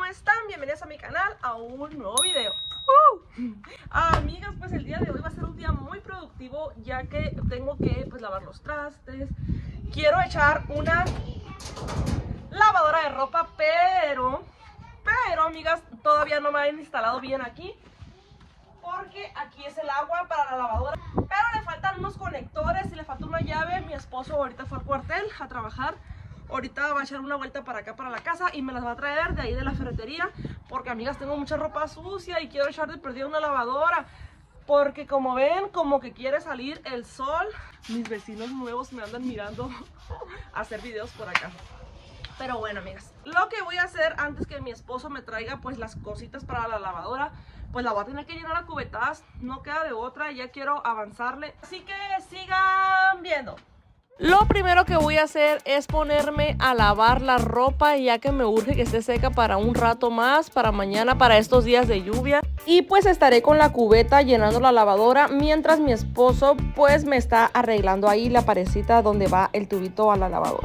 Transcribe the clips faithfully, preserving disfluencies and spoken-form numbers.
están? Bienvenidos a mi canal, a un nuevo video. uh. Amigas, pues el día de hoy va a ser un día muy productivo, ya que tengo que pues lavar los trastes. Quiero echar una lavadora de ropa, pero pero amigas, todavía no me han instalado bien aquí, porque aquí es el agua para la lavadora, pero le faltan unos conectores y le falta una llave. Mi esposo ahorita fue al cuartel a trabajar. Ahorita va a echar una vuelta para acá, para la casa, y me las va a traer de ahí de la ferretería, porque amigas, tengo mucha ropa sucia y quiero echar de perdida una lavadora, porque como ven, como que quiere salir el sol. Mis vecinos nuevos me andan mirando a hacer videos por acá. Pero bueno, amigas, lo que voy a hacer antes que mi esposo me traiga pues las cositas para la lavadora, pues la voy a tener que llenar a cubetadas, no queda de otra, ya quiero avanzarle. Así que sigan viendo. Lo primero que voy a hacer es ponerme a lavar la ropa, ya que me urge que esté seca para un rato más, para mañana, para estos días de lluvia. Y pues estaré con la cubeta llenando la lavadora, mientras mi esposo pues me está arreglando ahí la parecita donde va el tubito a la lavadora.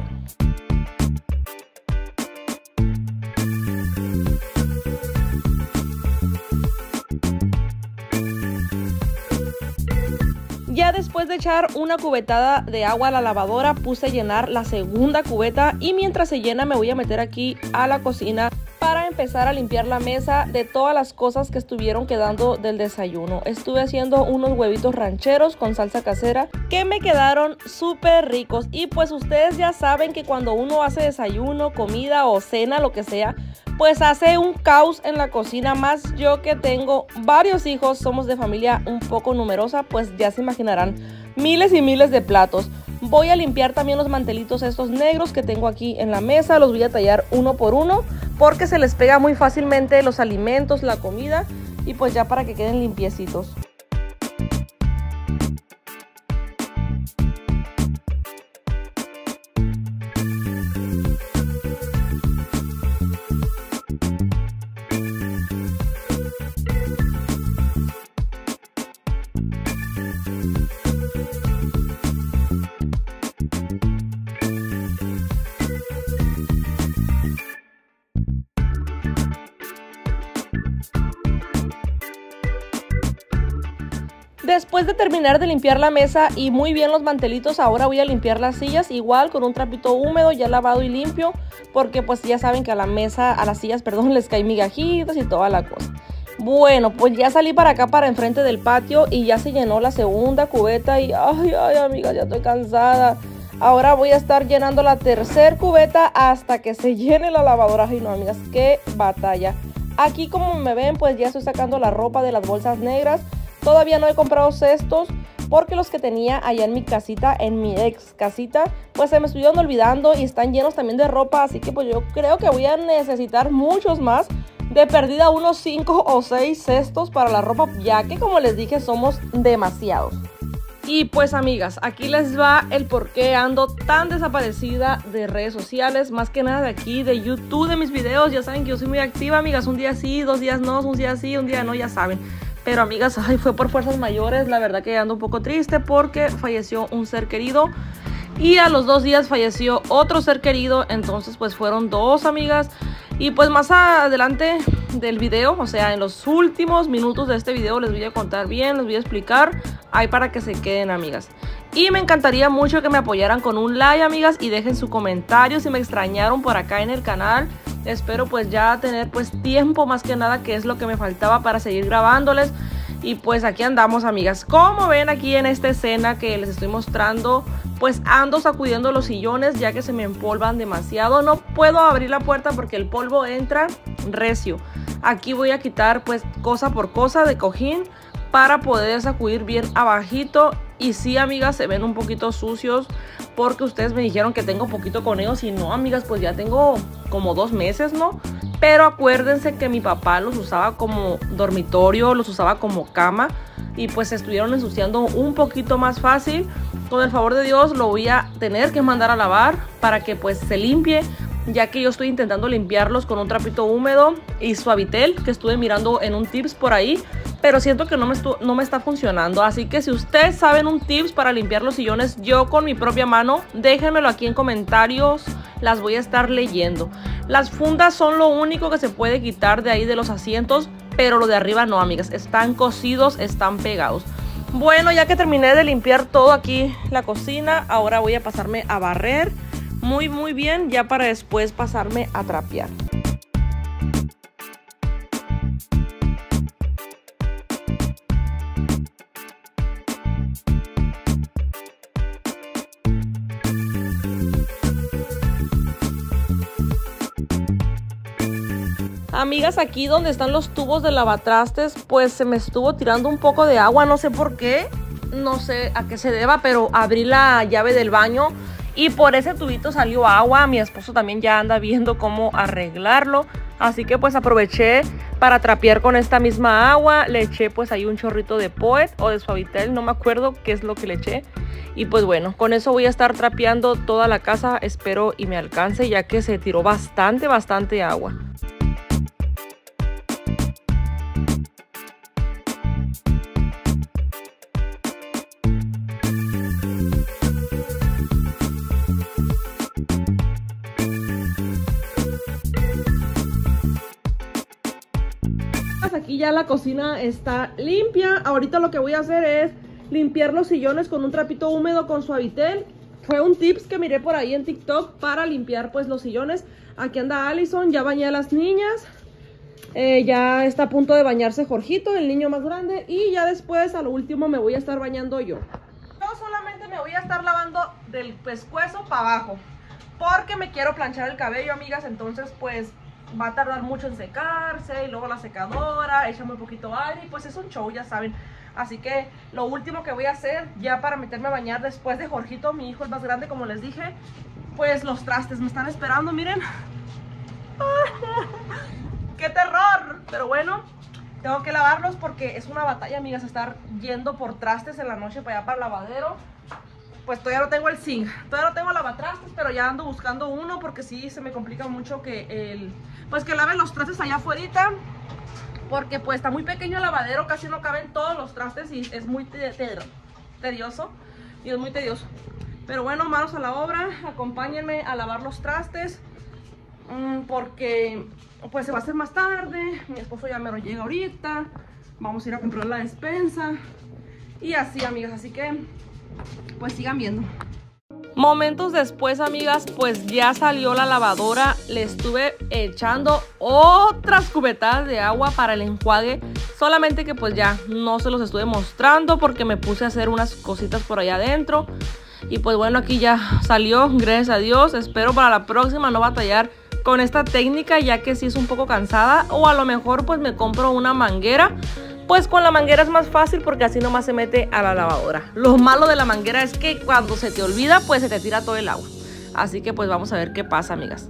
Ya después de echar una cubetada de agua a la lavadora, puse a llenar la segunda cubeta, y mientras se llena me voy a meter aquí a la cocina para empezar a limpiar la mesa de todas las cosas que estuvieron quedando del desayuno. Estuve haciendo unos huevitos rancheros con salsa casera que me quedaron súper ricos, y pues ustedes ya saben que cuando uno hace desayuno, comida o cena, lo que sea, pues hace un caos en la cocina. Más yo que tengo varios hijos, somos de familia un poco numerosa, pues ya se imaginarán miles y miles de platos. Voy a limpiar también los mantelitos estos negros que tengo aquí en la mesa. Los voy a tallar uno por uno porque se les pega muy fácilmente los alimentos, la comida, y pues ya para que queden limpiecitos. Después de terminar de limpiar la mesa y muy bien los mantelitos, ahora voy a limpiar las sillas, igual con un trapito húmedo ya lavado y limpio, porque pues ya saben que a la mesa, a las sillas, perdón, les caen migajitas y toda la cosa. Bueno, pues ya salí para acá, para enfrente del patio, y ya se llenó la segunda cubeta y ay, ay, amiga, ya estoy cansada. Ahora voy a estar llenando la tercera cubeta hasta que se llene la lavadora. Ay, no, amigas, qué batalla. Aquí, como me ven, pues ya estoy sacando la ropa de las bolsas negras. Todavía no he comprado cestos porque los que tenía allá en mi casita, en mi ex casita, pues se me estuvieron olvidando y están llenos también de ropa. Así que pues yo creo que voy a necesitar muchos más, de perdida unos cinco o seis cestos para la ropa, ya que como les dije somos demasiados. Y pues amigas, aquí les va el por qué ando tan desaparecida de redes sociales, más que nada de aquí, de YouTube, de mis videos. Ya saben que yo soy muy activa, amigas, un día sí, dos días no, un día sí, un día no, ya saben. Pero amigas, ay, fue por fuerzas mayores. La verdad que ando un poco triste porque falleció un ser querido, y a los dos días falleció otro ser querido. Entonces pues fueron dos, amigas. Y pues más adelante del video, o sea en los últimos minutos de este video, les voy a contar bien, les voy a explicar ahí para que se queden, amigas. Y me encantaría mucho que me apoyaran con un like, amigas, y dejen su comentario si me extrañaron por acá en el canal. Espero pues ya tener pues tiempo, más que nada, que es lo que me faltaba para seguir grabándoles. Y pues aquí andamos, amigas. Como ven aquí en esta escena que les estoy mostrando, pues ando sacudiendo los sillones ya que se me empolvan demasiado. No puedo abrir la puerta porque el polvo entra recio. Aquí voy a quitar pues cosa por cosa de cojín para poder sacudir bien abajito. Y sí, amigas, se ven un poquito sucios porque ustedes me dijeron que tengo poquito con ellos, y no, amigas, pues ya tengo como dos meses, ¿no? Pero acuérdense que mi papá los usaba como dormitorio, los usaba como cama, y pues se estuvieron ensuciando un poquito más fácil. Con el favor de Dios lo voy a tener que mandar a lavar para que pues se limpie, ya que yo estoy intentando limpiarlos con un trapito húmedo y Suavitel, que estuve mirando en un tips por ahí, pero siento que no me, no me está funcionando. Así que si ustedes saben un tips para limpiar los sillones yo con mi propia mano, déjenmelo aquí en comentarios, las voy a estar leyendo. Las fundas son lo único que se puede quitar de ahí de los asientos, pero lo de arriba no, amigas. Están cosidos, están pegados. Bueno, ya que terminé de limpiar todo aquí la cocina, ahora voy a pasarme a barrer muy muy bien, ya para después pasarme a trapear. Amigas, aquí donde están los tubos de lavatrastes, pues se me estuvo tirando un poco de agua, no sé por qué, no sé a qué se deba, pero abrí la llave del baño y por ese tubito salió agua. Mi esposo también ya anda viendo cómo arreglarlo, así que pues aproveché para trapear con esta misma agua. Le eché pues ahí un chorrito de Poet o de Suavitel, no me acuerdo qué es lo que le eché. Y pues bueno, con eso voy a estar trapeando toda la casa, espero y me alcance, ya que se tiró bastante, bastante agua. Aquí ya la cocina está limpia. Ahorita lo que voy a hacer es limpiar los sillones con un trapito húmedo con Suavitel. Fue un tips que miré por ahí en TikTok para limpiar pues los sillones. Aquí anda Allison, ya bañé a las niñas. Eh, ya está a punto de bañarse Jorgito, el niño más grande. Y ya después a lo último me voy a estar bañando yo. Yo solamente me voy a estar lavando del pescuezo para abajo, porque me quiero planchar el cabello, amigas. Entonces pues va a tardar mucho en secarse, y luego la secadora echa muy poquito aire y pues es un show, ya saben. Así que lo último que voy a hacer ya para meterme a bañar después de Jorgito, mi hijo el más grande, como les dije, pues los trastes me están esperando, miren. ¡Qué terror! Pero bueno, tengo que lavarlos porque es una batalla, amigas, estar yendo por trastes en la noche para allá para el lavadero. Pues todavía no tengo el zinc, todavía no tengo lavatrastes, pero ya ando buscando uno porque sí se me complica mucho que el, pues que laven los trastes allá afuera, porque pues está muy pequeño el lavadero, casi no caben todos los trastes y es muy tedioso y es muy tedioso. Pero bueno, manos a la obra, acompáñenme a lavar los trastes porque pues se va a hacer más tarde. Mi esposo ya me lo llega ahorita, vamos a ir a comprar la despensa y así, amigas, así que pues sigan viendo. Momentos después, amigas, pues ya salió la lavadora. Le estuve echando otras cubetadas de agua para el enjuague, solamente que pues ya no se los estuve mostrando porque me puse a hacer unas cositas por allá adentro. Y pues bueno, aquí ya salió, gracias a Dios. Espero para la próxima no batallar con esta técnica, ya que sí es un poco cansada, o a lo mejor pues me compro una manguera. Pues con la manguera es más fácil porque así nomás se mete a la lavadora. Lo malo de la manguera es que cuando se te olvida, pues se te tira todo el agua. Así que pues vamos a ver qué pasa, amigas.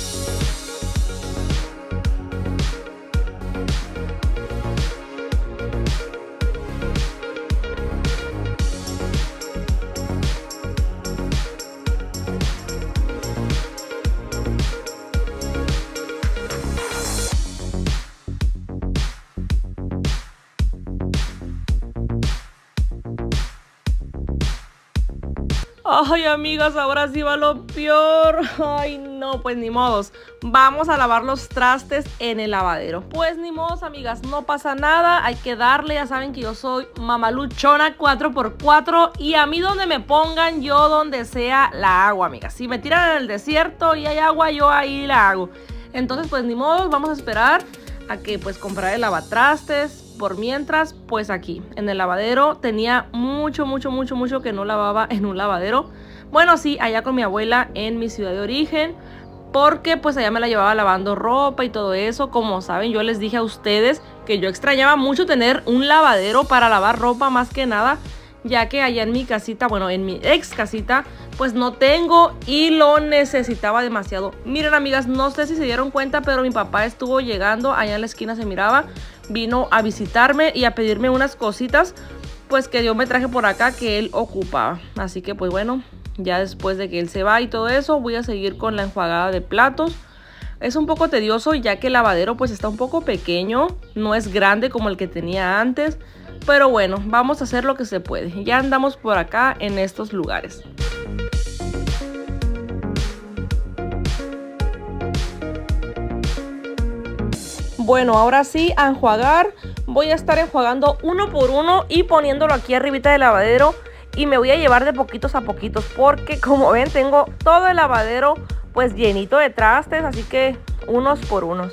Ay, amigas, ahora sí va lo peor. Ay, no, pues ni modos. Vamos a lavar los trastes en el lavadero. Pues ni modos, amigas, no pasa nada. Hay que darle, ya saben que yo soy mamaluchona cuatro por cuatro. Y a mí donde me pongan, yo donde sea la hago, amigas. Si me tiran en el desierto y hay agua, yo ahí la hago. Entonces, pues ni modos, vamos a esperar a que pues comprar el lavatrastes. Por mientras, pues aquí en el lavadero tenía mucho, mucho, mucho, mucho que no lavaba en un lavadero. Bueno, sí, allá con mi abuela en mi ciudad de origen, porque pues allá me la llevaba lavando ropa y todo eso. Como saben, yo les dije a ustedes que yo extrañaba mucho tener un lavadero para lavar ropa más que nada, ya que allá en mi casita, bueno, en mi ex casita, pues no tengo y lo necesitaba demasiado. Miren, amigas, no sé si se dieron cuenta, pero mi papá estuvo llegando, allá en la esquina se miraba, vino a visitarme y a pedirme unas cositas, pues que yo me traje por acá que él ocupaba. Así que pues bueno, ya después de que él se va y todo eso, voy a seguir con la enjuagada de platos. Es un poco tedioso ya que el lavadero pues está un poco pequeño, no es grande como el que tenía antes. Pero bueno, vamos a hacer lo que se puede. Ya andamos por acá en estos lugares. Bueno, ahora sí, a enjuagar. Voy a estar enjuagando uno por uno y poniéndolo aquí arribita del lavadero. Y me voy a llevar de poquitos a poquitos porque, como ven, tengo todo el lavadero pues llenito de trastes. Así que unos por unos.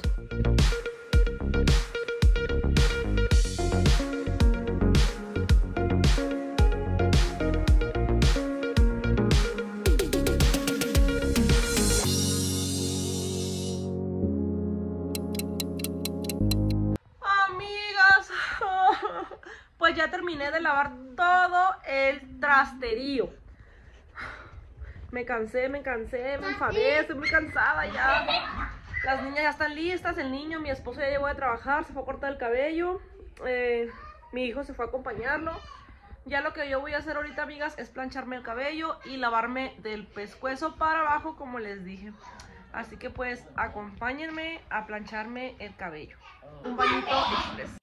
Pues ya terminé de lavar todo el trasterío. Me cansé, me cansé, me enfadé, estoy muy cansada ya. Las niñas ya están listas, el niño, mi esposo ya llegó de trabajar, se fue a cortar el cabello. Eh, mi hijo se fue a acompañarlo. Ya lo que yo voy a hacer ahorita, amigas, es plancharme el cabello y lavarme del pescuezo para abajo, como les dije. Así que pues acompáñenme a plancharme el cabello. Un bañito express.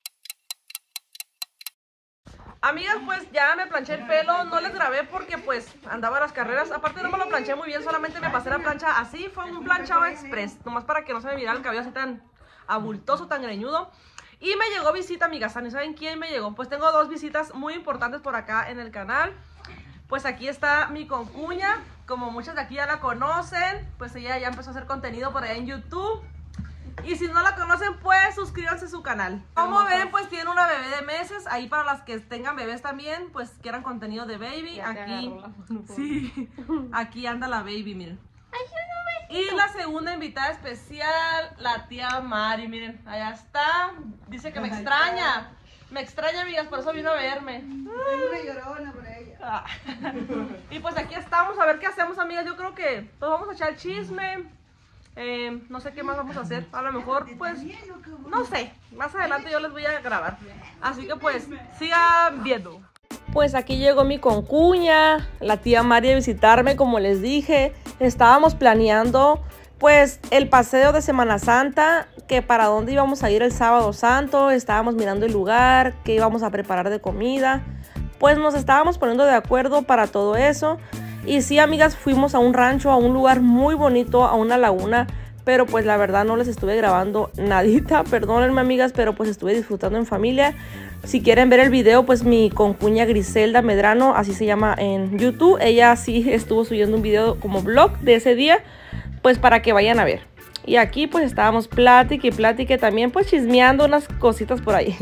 Amigas, pues ya me planché el pelo, no les grabé porque pues andaba a las carreras. Aparte no me lo planché muy bien, solamente me pasé la plancha así. Fue un planchado express, nomás para que no se me mirara el cabello así tan abultoso, tan greñudo. Y me llegó visita, amigas. ¿Saben quién me llegó? Pues tengo dos visitas muy importantes por acá en el canal. Pues aquí está mi concuña, como muchas de aquí ya la conocen. Pues ella ya empezó a hacer contenido por allá en YouTube. Y si no la conocen, pues suscríbanse a su canal. Como ven, pues tiene una bebé de meses. Ahí para las que tengan bebés también, pues quieran contenido de baby. Aquí, sí, aquí anda la baby, miren. Y la segunda invitada especial, la tía Mari, miren, allá está. Dice que me extraña. Me extraña, amigas, por eso vino a verme. Tengo una llorona por ella. Y pues aquí estamos, a ver qué hacemos, amigas. Yo creo que pues vamos a echar chisme. Eh, no sé qué más vamos a hacer. A lo mejor, pues, no sé. Más adelante yo les voy a grabar. Así que, pues, sigan viendo. Pues aquí llegó mi concuña, la tía Mari, a visitarme, como les dije. Estábamos planeando, pues, el paseo de Semana Santa, que para dónde íbamos a ir el sábado santo. Estábamos mirando el lugar, qué íbamos a preparar de comida. Pues nos estábamos poniendo de acuerdo para todo eso. Y sí, amigas, fuimos a un rancho, a un lugar muy bonito, a una laguna. Pero pues la verdad no les estuve grabando nadita. Perdónenme, amigas, pero pues estuve disfrutando en familia. Si quieren ver el video, pues mi concuña Griselda Medrano, así se llama en YouTube. Ella sí estuvo subiendo un video como vlog de ese día, pues para que vayan a ver. Y aquí pues estábamos plática y plática también, pues chismeando unas cositas por ahí.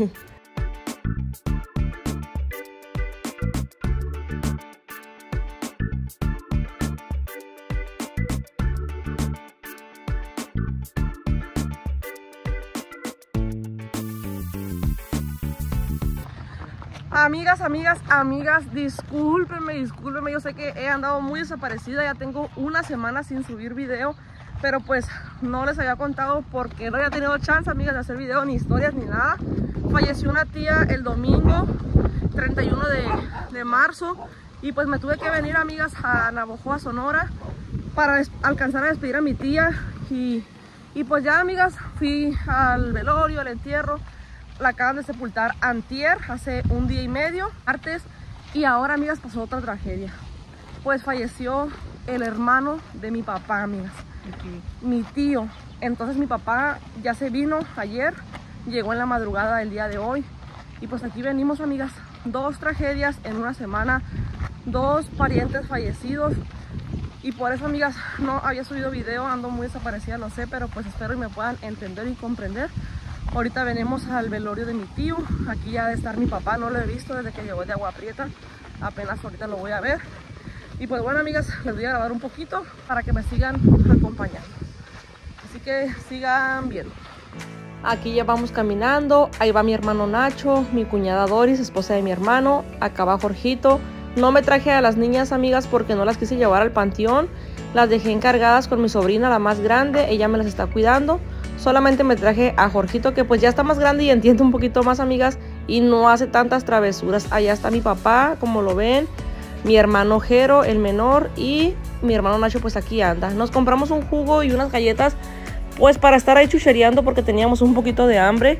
Amigas, amigas, amigas, discúlpenme, discúlpenme, yo sé que he andado muy desaparecida, ya tengo una semana sin subir video, pero pues no les había contado porque no había tenido chance, amigas, de hacer video, ni historias, ni nada. Falleció una tía el domingo treinta y uno de marzo y pues me tuve que venir, amigas, a Navojoa, Sonora, para alcanzar a despedir a mi tía y, y pues ya, amigas, fui al velorio, al entierro. La acaban de sepultar antier, hace un día y medio, martes, y ahora, amigas, pasó otra tragedia. Pues falleció el hermano de mi papá, amigas, okay. Mi tío. Entonces mi papá ya se vino ayer, llegó en la madrugada del día de hoy, y pues aquí venimos, amigas, dos tragedias en una semana, dos parientes fallecidos, y por eso, amigas, no había subido video, ando muy desaparecida, lo sé, pero pues espero y me puedan entender y comprender. Ahorita venimos al velorio de mi tío. Aquí ya debe estar mi papá, no lo he visto desde que llegó de Agua Prieta. Apenas ahorita lo voy a ver. Y pues bueno, amigas, les voy a grabar un poquito para que me sigan acompañando. Así que sigan viendo. Aquí ya vamos caminando. Ahí va mi hermano Nacho, mi cuñada Doris, esposa de mi hermano. Acá va Jorgito. No me traje a las niñas, amigas, porque no las quise llevar al panteón. Las dejé encargadas con mi sobrina, la más grande. Ella me las está cuidando. Solamente me traje a Jorgito, que pues ya está más grande y entiende un poquito más, amigas, y no hace tantas travesuras. Allá está mi papá, como lo ven, mi hermano Jero, el menor, y mi hermano Nacho pues aquí anda. Nos compramos un jugo y unas galletas pues para estar ahí chuchereando porque teníamos un poquito de hambre.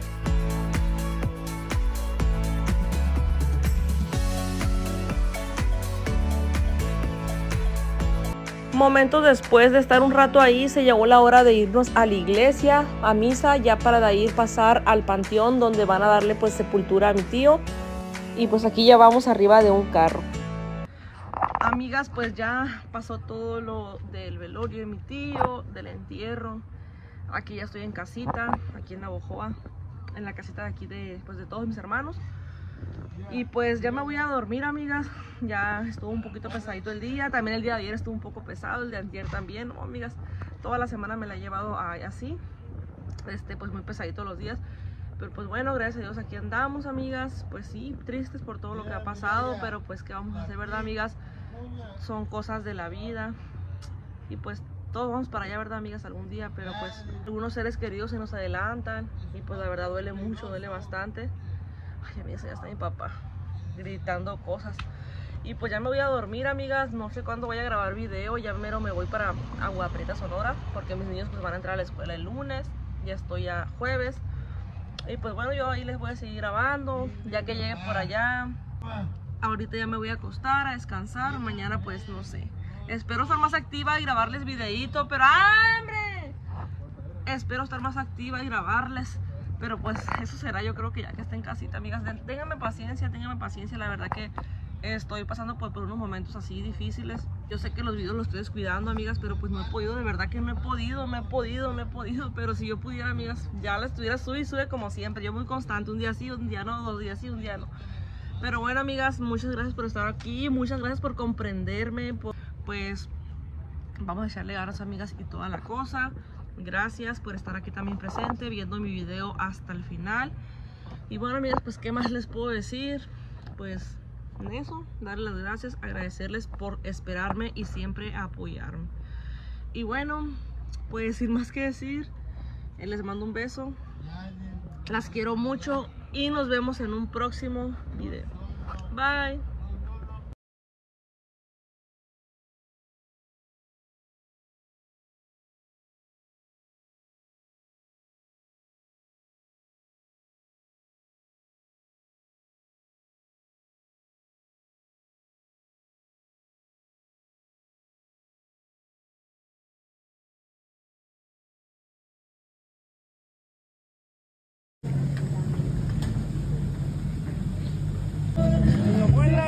Momentos después de estar un rato ahí, se llegó la hora de irnos a la iglesia, a misa, ya para de ahí pasar al panteón donde van a darle pues sepultura a mi tío. Y pues aquí ya vamos arriba de un carro. Amigas, pues ya pasó todo lo del velorio de mi tío, del entierro. Aquí ya estoy en casita, aquí en Navojoa, en la casita de aquí de, pues, de todos mis hermanos. Y pues ya me voy a dormir, amigas. Ya estuvo un poquito pesadito el día. También el día de ayer estuvo un poco pesado, el de ayer también, ¿no, amigas? Toda la semana me la he llevado a, así, este, pues muy pesadito los días. Pero pues bueno, gracias a Dios aquí andamos, amigas. Pues sí, tristes por todo lo que ha pasado, pero pues qué vamos a hacer, ¿verdad, amigas? Son cosas de la vida. Y pues todos vamos para allá, ¿verdad, amigas? Algún día, pero pues algunos seres queridos se nos adelantan. Y pues la verdad duele mucho, duele bastante. Ay, amigas, ya está mi papá gritando cosas. Y pues ya me voy a dormir, amigas. No sé cuándo voy a grabar video. Ya mero me voy para Agua Prieta, Sonora, porque mis niños pues van a entrar a la escuela el lunes. Ya estoy a jueves. Y pues bueno, yo ahí les voy a seguir grabando ya que llegue por allá. Ahorita ya me voy a acostar, a descansar. Mañana pues no sé, espero estar más activa y grabarles videíto. Pero ¡hambre! Espero estar más activa y grabarles. Pero pues eso será, yo creo que ya que esté en casita, amigas. Ténganme paciencia, ténganme paciencia. La verdad que estoy pasando por, por unos momentos así difíciles. Yo sé que los videos los estoy descuidando, amigas, pero pues no he podido, de verdad que no he podido, no he podido, no he podido. Pero si yo pudiera, amigas, ya la estuviera sube y sube como siempre. Yo muy constante, un día sí, un día no, dos días sí, un día no. Pero bueno, amigas, muchas gracias por estar aquí. Muchas gracias por comprenderme. Por, pues vamos a echarle ganas, amigas, y toda la cosa. Gracias por estar aquí también presente, viendo mi video hasta el final. Y bueno, amigas, pues qué más les puedo decir. Pues en eso, darles las gracias, agradecerles por esperarme y siempre apoyarme. Y bueno, pues sin más que decir, les mando un beso. Las quiero mucho y nos vemos en un próximo video. Bye. Mi abuela